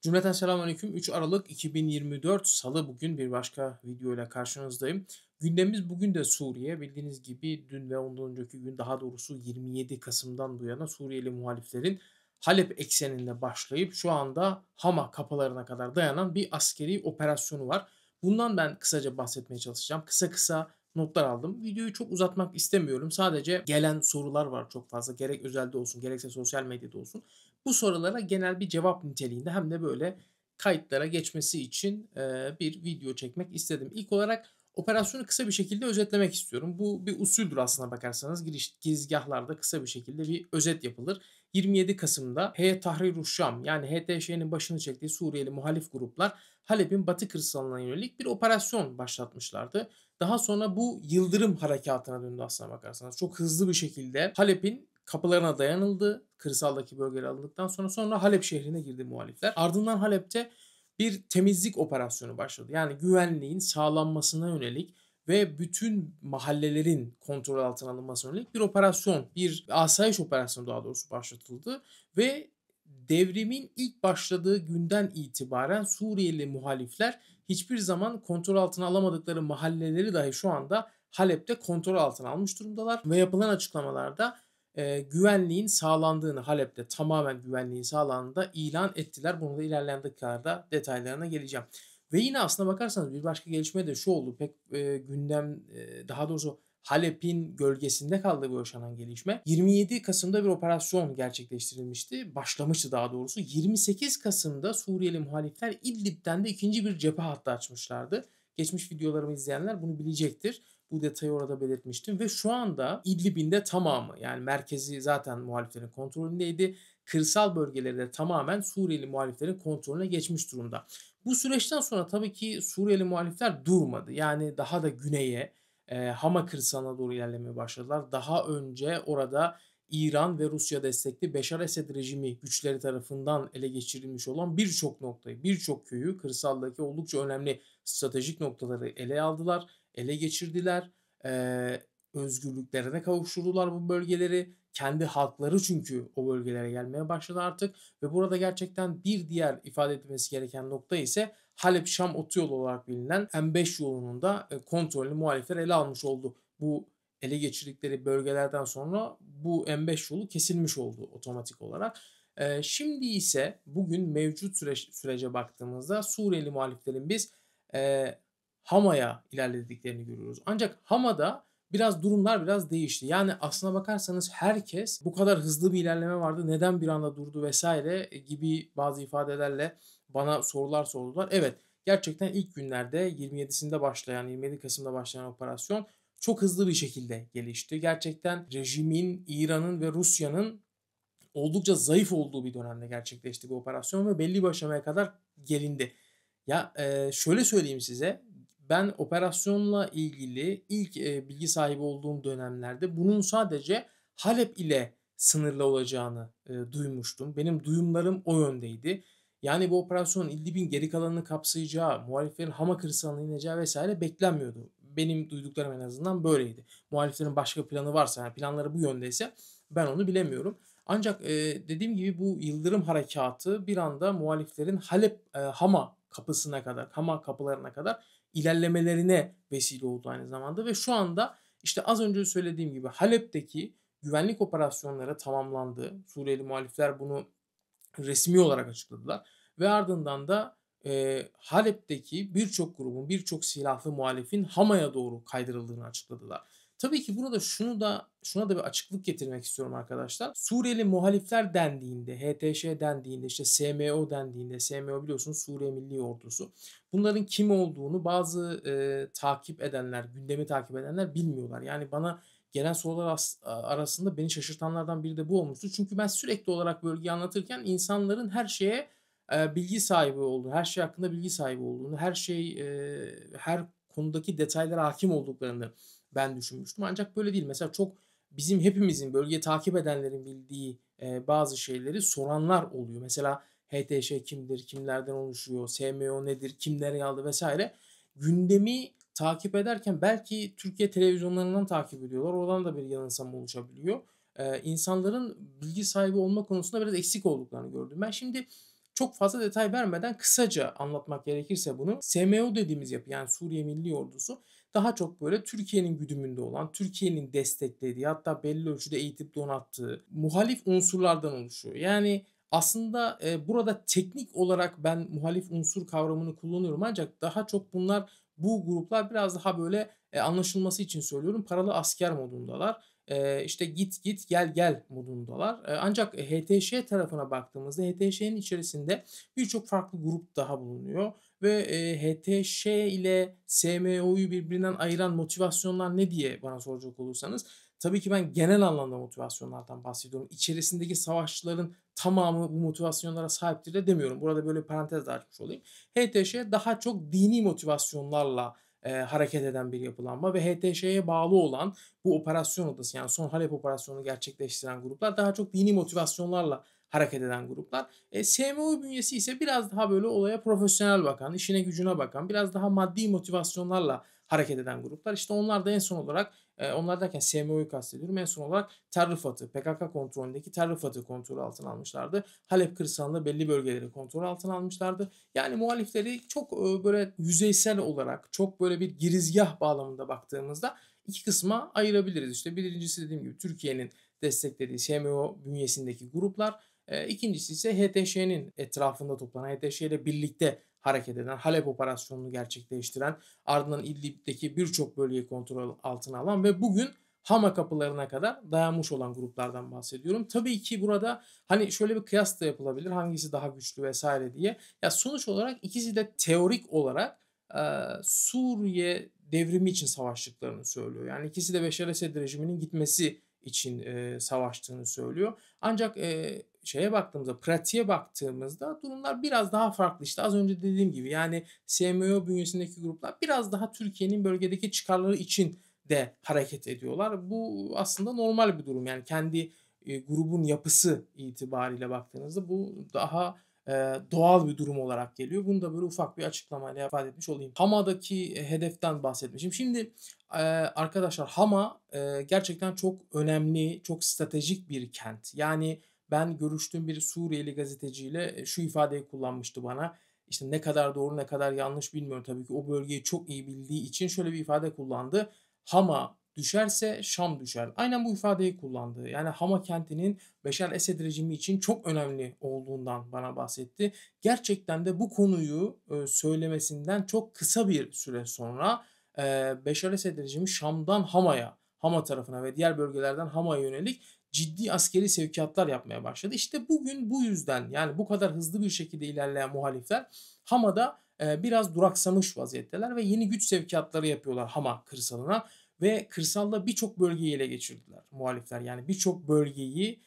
Cümleten selamünaleyküm. 3 Aralık 2024 Salı bugün bir başka video ile karşınızdayım. Gündemimiz bugün de Suriye. Bildiğiniz gibi dün ve ondan önceki gün daha doğrusu 27 Kasım'dan bu yana Suriyeli muhaliflerin Halep ekseninde başlayıp şu anda Hama kapılarına kadar dayanan bir askeri operasyonu var. Bundan ben kısaca bahsetmeye çalışacağım. Kısa kısa notlar aldım. Videoyu çok uzatmak istemiyorum. Sadece gelen sorular var çok fazla. Gerek özelde olsun gerekse sosyal medyada olsun. Bu sorulara genel bir cevap niteliğinde hem de böyle kayıtlara geçmesi için, bir video çekmek istedim. İlk olarak operasyonu kısa bir şekilde özetlemek istiyorum. Bu bir usuldür aslına bakarsanız. Girizgâhlarda kısa bir şekilde bir özet yapılır. 27 Kasım'da Heyet Tahrir Şam yani HTŞ'nin başını çektiği Suriyeli muhalif gruplar Halep'in batı kırsalına yönelik bir operasyon başlatmışlardı. Daha sonra bu yıldırım harekatına döndü aslına bakarsanız. Çok hızlı bir şekilde Halep'in kapılarına dayanıldı. Kırsaldaki bölgeleri alındıktan sonra Halep şehrine girdi muhalifler. Ardından Halep'te bir temizlik operasyonu başladı. Yani güvenliğin sağlanmasına yönelik ve bütün mahallelerin kontrol altına alınmasına yönelik bir operasyon, bir asayiş operasyonu daha doğrusu başlatıldı ve devrimin ilk başladığı günden itibaren Suriyeli muhalifler hiçbir zaman kontrol altına alamadıkları mahalleleri dahi şu anda Halep'te kontrol altına almış durumdalar ve yapılan açıklamalarda güvenliğin sağlandığını, Halep'te tamamen güvenliğin sağlandığını da ilan ettiler. Bunu da ilerleyen dakikalarda detaylarına geleceğim. Ve yine aslına bakarsanız bir başka gelişme de şu oldu. Pek, gündem, daha doğrusu Halep'in gölgesinde kaldığı bu yaşanan gelişme. 27 Kasım'da bir operasyon gerçekleştirilmişti. Başlamıştı daha doğrusu. 28 Kasım'da Suriyeli muhalifler İdlib'den de ikinci bir cephe hattı açmışlardı. Geçmiş videolarımı izleyenler bunu bilecektir. Bu detayı orada belirtmiştim ve şu anda İdlib'in de tamamı yani merkezi zaten muhaliflerin kontrolündeydi. Kırsal bölgeleri de tamamen Suriyeli muhaliflerin kontrolüne geçmiş durumda. Bu süreçten sonra tabii ki Suriyeli muhalifler durmadı. Yani daha da güneye, Hama kırsalına doğru ilerlemeye başladılar. Daha önce orada İran ve Rusya destekli Beşar Esed rejimi güçleri tarafından ele geçirilmiş olan birçok noktayı, birçok köyü, kırsaldaki oldukça önemli stratejik noktaları ele aldılar, ele geçirdiler. Özgürlüklerine kavuşturdular bu bölgeleri. Kendi halkları çünkü o bölgelere gelmeye başladı artık ve burada gerçekten bir diğer ifade edilmesi gereken nokta ise Halep-Şam otoyolu olarak bilinen M5 yolunun da kontrolünü muhalifler ele almış oldu. Bu ele geçirdikleri bölgelerden sonra bu M5 yolu kesilmiş oldu otomatik olarak. Şimdi ise bugün mevcut sürece baktığımızda Suriyeli muhaliflerin biz Hama'ya ilerlediklerini görüyoruz. Ancak Hama'da durumlar biraz değişti. Yani aslına bakarsanız herkes bu kadar hızlı bir ilerleme vardı, neden bir anda durdu vesaire gibi bazı ifadelerle bana sorular sordular. Evet, gerçekten ilk günlerde 27'sinde başlayan, 27 Kasım'da başlayan operasyon çok hızlı bir şekilde gelişti. Gerçekten rejimin, İran'ın ve Rusya'nın oldukça zayıf olduğu bir dönemde gerçekleşti bu operasyon ve belli bir aşamaya kadar gelindi. Ya, şöyle söyleyeyim size, ben operasyonla ilgili ilk, bilgi sahibi olduğum dönemlerde bunun sadece Halep ile sınırlı olacağını, duymuştum. Benim duyumlarım o yöndeydi. Yani bu operasyonun İdlib'in geri kalanını kapsayacağı, muhaliflerin Hama kırsalına ineceği vs. beklenmiyordu. Benim duyduklarım en azından böyleydi. Muhaliflerin başka planı varsa, yani planları bu yöndeyse ben onu bilemiyorum. Ancak, dediğim gibi bu yıldırım harekatı bir anda muhaliflerin Halep, Hama kapısına kadar, Hama kapılarına kadar ilerlemelerine vesile oldu aynı zamanda ve şu anda, işte, az önce söylediğim gibi Halep'teki güvenlik operasyonları tamamlandı. Suriyeli muhalifler bunu resmi olarak açıkladılar ve ardından da, Halep'teki birçok grubun, birçok silahlı muhalifin Hama'ya doğru kaydırıldığını açıkladılar. Tabii ki burada şuna da bir açıklık getirmek istiyorum arkadaşlar. Suriyeli muhalifler dendiğinde, HTŞ dendiğinde, işte SMO dendiğinde, SMO biliyorsunuz Suriye Milli Ordusu. Bunların kim olduğunu bazı, takip edenler, gündemi takip edenler bilmiyorlar. Yani bana gelen sorular arasında beni şaşırtanlardan biri de bu olmuştu. Çünkü ben sürekli olarak bölgeyi anlatırken insanların her şeye, bilgi sahibi olduğunu, her şey hakkında bilgi sahibi olduğunu, her konudaki detaylara hâkim olduklarını ben düşünmüştüm. Ancak böyle değil. Mesela çok bizim hepimizin, bölgeyi takip edenlerin bildiği, bazı şeyleri soranlar oluyor. Mesela HTŞ kimdir, kimlerden oluşuyor, SMO nedir, kim nereye aldı vs. Gündemi takip ederken belki Türkiye televizyonlarından takip ediyorlar. Oradan da bir yanılsama oluşabiliyor. İnsanların bilgi sahibi olma konusunda biraz eksik olduklarını gördüm. Ben şimdi Çok fazla detay vermeden kısaca anlatmak gerekirse bunu, SMO dediğimiz yapı yani Suriye Milli Ordusu daha çok böyle Türkiye'nin güdümünde olan, Türkiye'nin desteklediği hatta belli ölçüde eğitip donattığı muhalif unsurlardan oluşuyor. Yani aslında, burada teknik olarak ben muhalif unsur kavramını kullanıyorum ancak daha çok bu gruplar biraz daha böyle, anlaşılması için söylüyorum, paralı asker modundalar. İşte git git, gel gel modundalar. Ancak HTŞ tarafına baktığımızda HTŞ'nin içerisinde birçok farklı grup daha bulunuyor ve, HTŞ ile SMO'yu birbirinden ayıran motivasyonlar ne diye bana soracak olursanız, tabii ki ben genel anlamda motivasyonlardan bahsediyorum. İçerisindeki savaşçıların tamamı bu motivasyonlara sahiptir de demiyorum. Burada böyle parantez de açmış olayım. HTŞ daha çok dini motivasyonlarla, hareket eden bir yapılanma ve HTŞ'ye bağlı olan bu operasyon odası yani son Halep operasyonunu gerçekleştiren gruplar daha çok dini motivasyonlarla hareket eden gruplar. SMO bünyesi ise biraz daha böyle olaya profesyonel bakan, işine gücüne bakan, biraz daha maddi motivasyonlarla hareket eden gruplar. İşte onlar da en son olarak, onlar derken SMO'yu kastediyorum, en son olarak Tel Rifat'ı, PKK kontrolündeki Tel Rifat'ı kontrol altına almışlardı. Halep kırsalında belli bölgeleri kontrol altına almışlardı. Yani muhalifleri çok, böyle yüzeysel olarak, çok böyle bir girizgâh bağlamında baktığımızda 2 kısma ayırabiliriz. İşte birincisi dediğim gibi Türkiye'nin desteklediği SMO bünyesindeki gruplar, 2'ncisi ise HTŞ'nin etrafında toplanan, HTŞ ile birlikte hareket eden, Halep operasyonunu gerçekleştiren, ardından İdlib'deki birçok bölgeyi kontrol altına alan ve bugün Hama kapılarına kadar dayanmış olan gruplardan bahsediyorum. Tabii ki burada, hani, şöyle bir kıyas da yapılabilir, hangisi daha güçlü vesaire diye. Ya, sonuç olarak ikisi de teorik olarak, Suriye devrimi için savaştıklarını söylüyor. Yani ikisi de Beşar Esed rejiminin gitmesi için, savaştığını söylüyor. Ancak, şeye baktığımızda, pratiğe baktığımızda durumlar biraz daha farklı. İşte az önce dediğim gibi, yani SMO bünyesindeki gruplar biraz daha Türkiye'nin bölgedeki çıkarları için de hareket ediyorlar. Bu aslında normal bir durum. Yani kendi, grubun yapısı itibariyle baktığınızda bu daha, doğal bir durum olarak geliyor. Bunu da böyle ufak bir açıklamayla ifade etmiş olayım. Hama'daki, hedeften bahsetmişim. Şimdi, arkadaşlar Hama, gerçekten çok önemli, çok stratejik bir kent. Yani ben görüştüğüm bir Suriyeli gazeteciyle, şu ifadeyi kullanmıştı bana. İşte ne kadar doğru ne kadar yanlış bilmiyorum tabii ki. O bölgeyi çok iyi bildiği için şöyle bir ifade kullandı. Hama düşerse Şam düşer. Aynen bu ifadeyi kullandı. Yani Hama kentinin Beşar Esed rejimi için çok önemli olduğundan bana bahsetti. Gerçekten de bu konuyu, söylemesinden çok kısa bir süre sonra, Beşar Esed rejimi Şam'dan Hama'ya, Hama tarafına ve diğer bölgelerden Hama'ya yönelik ciddi askeri sevkiyatlar yapmaya başladı. İşte bugün bu yüzden, yani bu kadar hızlı bir şekilde ilerleyen muhalifler Hama'da, biraz duraksamış vaziyetteler ve yeni güç sevkiyatları yapıyorlar Hama kırsalına ve kırsalda birçok bölgeyi ele geçirdiler muhalifler. Yani birçok bölgeyi,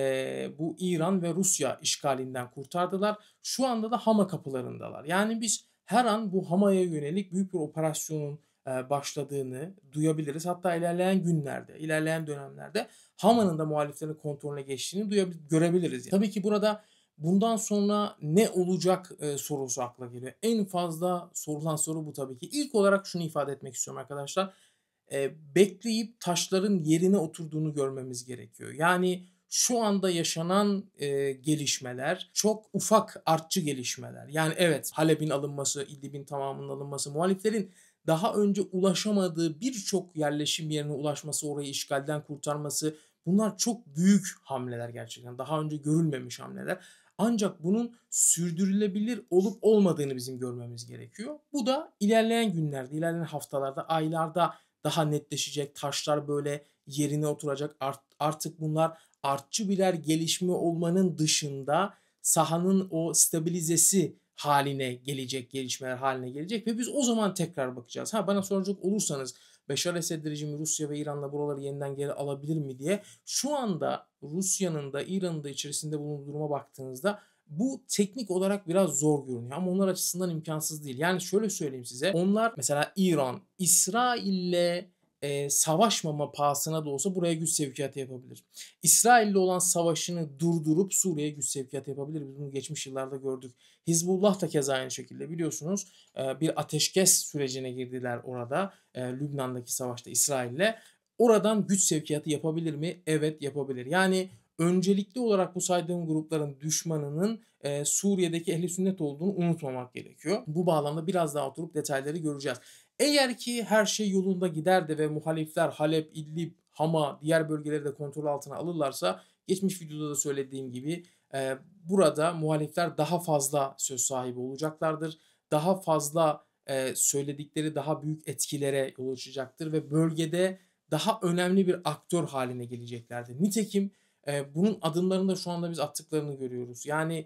bu İran ve Rusya işgalinden kurtardılar. Şu anda da Hama kapılarındalar. Yani biz her an bu Hama'ya yönelik büyük bir operasyonun, başladığını duyabiliriz. Hatta ilerleyen günlerde, ilerleyen dönemlerde Hama'nın da muhaliflerin kontrolüne geçtiğini görebiliriz. Tabii ki burada bundan sonra ne olacak, sorusu akla geliyor. En fazla sorulan soru bu tabii ki. İlk olarak şunu ifade etmek istiyorum arkadaşlar. Bekleyip taşların yerine oturduğunu görmemiz gerekiyor. Yani şu anda yaşanan, gelişmeler çok ufak artçı gelişmeler. Yani evet, Halep'in alınması, İdlib'in tamamının alınması, muhaliflerin daha önce ulaşamadığı birçok yerleşim yerine ulaşması, orayı işgalden kurtarması, bunlar çok büyük hamleler gerçekten. Daha önce görülmemiş hamleler. Ancak bunun sürdürülebilir olup olmadığını bizim görmemiz gerekiyor. Bu da ilerleyen günlerde, ilerleyen haftalarda, aylarda daha netleşecek. Taşlar böyle yerine oturacak. Artık bunlar artçı birer gelişme olmanın dışında sahanın o stabilizesi haline gelecek, gelişmeler haline gelecek ve biz o zaman tekrar bakacağız. Ha, bana soracak olursanız Beşar Esed rejimi Rusya ve İran'la buraları yeniden geri alabilir mi diye, şu anda Rusya'nın da İran'ın da içerisinde bulunduğu duruma baktığınızda bu teknik olarak biraz zor görünüyor ama onlar açısından imkansız değil. Yani şöyle söyleyeyim size, onlar mesela İran, İsrail'le, savaşmama pahasına da olsa buraya güç sevkiyatı yapabilir. İsrail'le olan savaşını durdurup Suriye'ye güç sevkiyatı yapabilir. Biz bunu geçmiş yıllarda gördük. Hizbullah da keza aynı şekilde biliyorsunuz, bir ateşkes sürecine girdiler orada, Lübnan'daki savaşta İsrail'le. Oradan güç sevkiyatı yapabilir mi? Evet, yapabilir. Yani öncelikli olarak bu saydığım grupların düşmanının, Suriye'deki Ehli Sünnet olduğunu unutmamak gerekiyor. Bu bağlamda biraz daha oturup detayları göreceğiz. Eğer ki her şey yolunda gider de ve muhalifler Halep, İdlib, Hama, diğer bölgeleri de kontrol altına alırlarsa geçmiş videoda da söylediğim gibi, burada muhalifler daha fazla söz sahibi olacaklardır. Daha fazla, söyledikleri daha büyük etkilere yol açacaktır ve bölgede daha önemli bir aktör haline geleceklerdir. Nitekim, bunun adımlarını da şu anda biz attıklarını görüyoruz. Yani,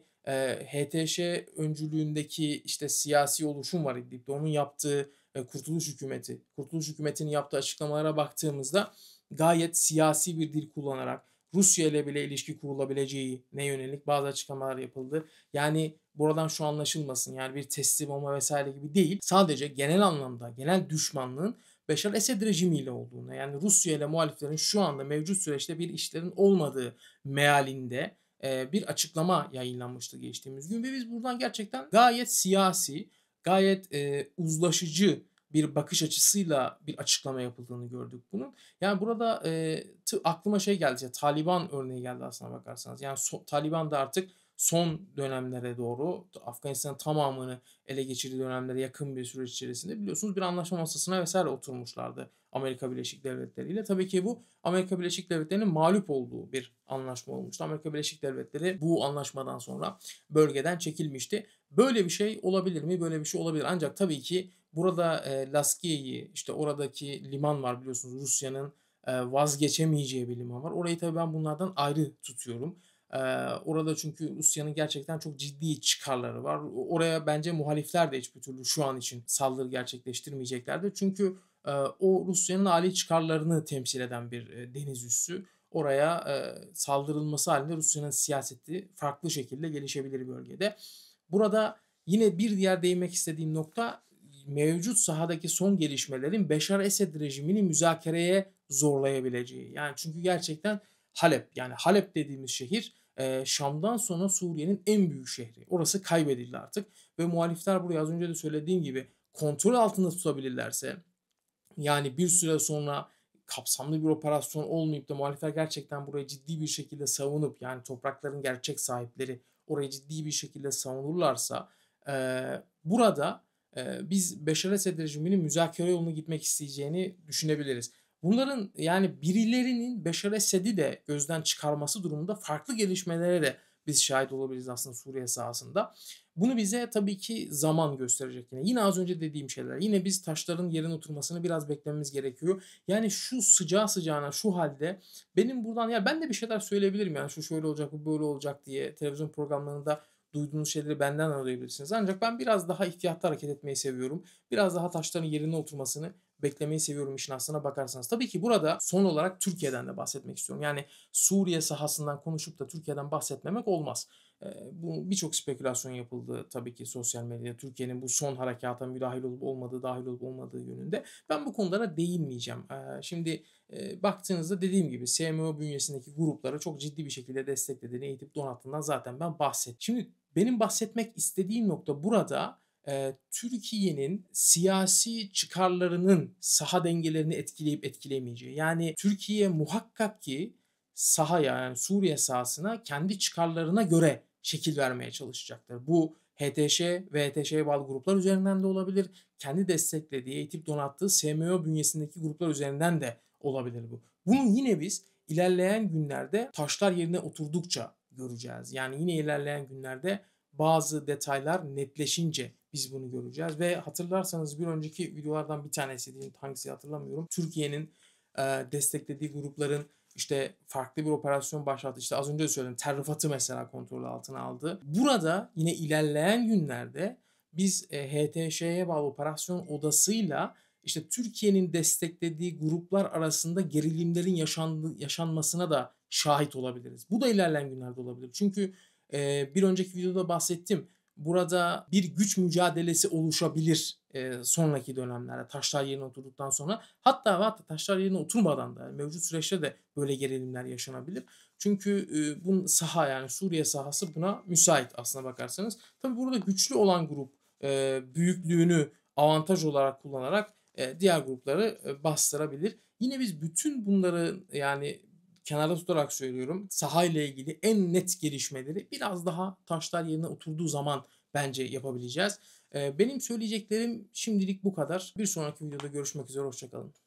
HTŞ öncülüğündeki, işte, siyasi oluşum var İdlib'de. Onun yaptığı, Kurtuluş Hükümeti, Kurtuluş Hükümeti'nin yaptığı açıklamalara baktığımızda gayet siyasi bir dil kullanarak Rusya ile bile ilişki kurulabileceğine yönelik bazı açıklamalar yapıldı. Yani, buradan şu anlaşılmasın, yani, bir teslim olma vs. gibi değil. Sadece genel anlamda, genel düşmanlığın Beşar Esed rejimiyle olduğuna, yani Rusya ile muhaliflerin şu anda mevcut süreçte bir işlerin olmadığı mealinde, bir açıklama yayınlanmıştı geçtiğimiz gün ve biz buradan gerçekten gayet siyasi, gayet, uzlaşıcı bir bakış açısıyla bir açıklama yapıldığını gördük bunun. Yani burada, aklıma şey geldi, işte, Taliban örneği geldi aslına bakarsanız. Yani Taliban da artık son dönemlere doğru Afganistan'ın tamamını ele geçirdiği dönemlere yakın bir süreç içerisinde biliyorsunuz bir anlaşma masasına vs. oturmuşlardı Amerika Birleşik Devletleri ile. Tabii ki bu Amerika Birleşik Devletleri'nin mağlup olduğu bir anlaşma olmuştu. Amerika Birleşik Devletleri bu anlaşmadan sonra bölgeden çekilmişti. Böyle bir şey olabilir mi? Böyle bir şey olabilir. Ancak tabii ki burada, Laskiye'yi, işte, oradaki liman var biliyorsunuz Rusya'nın, vazgeçemeyeceği bir liman var. Orayı tabii ben bunlardan ayrı tutuyorum. Orada çünkü Rusya'nın gerçekten çok ciddi çıkarları var. Oraya bence muhalifler de hiçbir türlü şu an için saldırı gerçekleştirmeyeceklerdir. Çünkü, o Rusya'nın âli çıkarlarını temsil eden bir, deniz üssü. Oraya, saldırılması hâlinde Rusya'nın siyaseti farklı şekilde gelişebilir bölgede. Burada yine bir diğer değinmek istediğim nokta, mevcut sahadaki son gelişmelerin Beşar Esed rejimini müzakereye zorlayabileceği. Yani çünkü gerçekten Halep, yani Halep dediğimiz şehir, Şam'dan sonra Suriye'nin en büyük şehri. Orası kaybedildi artık ve muhalifler burayı az önce de söylediğim gibi kontrol altında tutabilirlerse, yani bir süre sonra kapsamlı bir operasyon olmayıp da muhalifler gerçekten burayı ciddi bir şekilde savunup, yani toprakların gerçek sahipleri orayı ciddi bir şekilde savunurlarsa, burada, biz Beşar Esed rejiminin müzakere yoluna gitmek isteyeceğini düşünebiliriz. Bunların, yani birilerinin Beşar Esed'i de gözden çıkarması durumunda farklı gelişmelere de biz şahit olabiliriz aslında Suriye sahasında. Bunu bize tabii ki zaman gösterecek yine. Yine az önce dediğim şeyler. Yine biz taşların yerine oturmasını biraz beklememiz gerekiyor. Yani şu sıcağı sıcağına, şu halde benim buradan ya ben de bir şeyler söyleyebilirim yani şu şöyle olacak, bu böyle olacak diye televizyon programlarında duyduğunuz şeyleri benden anlayabilirsiniz. Ancak ben biraz daha ihtiyatlı hareket etmeyi seviyorum. Biraz daha taşların yerine oturmasını beklemeyi seviyorum işin aslına bakarsanız. Tabii ki burada son olarak Türkiye'den de bahsetmek istiyorum. Yani Suriye sahasından konuşup da Türkiye'den bahsetmemek olmaz. Bu birçok spekülasyon yapıldı tabii ki sosyal medyada Türkiye'nin bu son harekata müdahil olup olmadığı, dâhil olup olmadığı yönünde. Ben bu konulara değinmeyeceğim. Şimdi, baktığınızda dediğim gibi SMO bünyesindeki grupları çok ciddi bir şekilde desteklediğini, eğitip donattığından zaten ben bahsettim. Şimdi benim bahsetmek istediğim nokta burada, Türkiye'nin siyasi çıkarlarının saha dengelerini etkileyip etkilemeyeceği. Yani Türkiye muhakkak ki sahaya, yani Suriye sahasına kendi çıkarlarına göre şekil vermeye çalışacaktır. Bu HTŞ ve HTŞ'ye bağlı gruplar üzerinden de olabilir. Kendi desteklediği, eğitip donattığı SMO bünyesindeki gruplar üzerinden de olabilir bu. Bunu yine biz ilerleyen günlerde taşlar yerine oturdukça göreceğiz. Yani yine ilerleyen günlerde bazı detaylar netleşince biz bunu göreceğiz ve hatırlarsanız bir önceki videolardan bir tanesiydi, hangisi hatırlamıyorum. Türkiye'nin, desteklediği grupların işte farklı bir operasyon başlattı. İşte az önce de söyledim. Tel Rifat'ı mesela kontrol altına aldı. Burada yine ilerleyen günlerde biz, HTŞ'ye bağlı operasyon odasıyla işte Türkiye'nin desteklediği gruplar arasında gerilimlerin yaşanmasına da şahit olabiliriz. Bu da ilerleyen günlerde olabilir. Çünkü, bir önceki videoda bahsettim. Burada bir güç mücadelesi oluşabilir, sonraki dönemlerde taşlar yerine oturduktan sonra. Hatta ve hatta taşlar yerine oturmadan da mevcut süreçte de böyle gerilimler yaşanabilir. Çünkü, saha yani Suriye sahası buna müsait aslına bakarsanız. Tabii burada güçlü olan grup, büyüklüğünü avantaj olarak kullanarak, diğer grupları, bastırabilir. Yine biz bütün bunları yani kenarda tutarak söylüyorum. Sahayla ilgili en net gelişmeleri biraz daha taşlar yerine oturduğu zaman bence yapabileceğiz. Benim söyleyeceklerim şimdilik bu kadar. Bir sonraki videoda görüşmek üzere, hoşça kalın.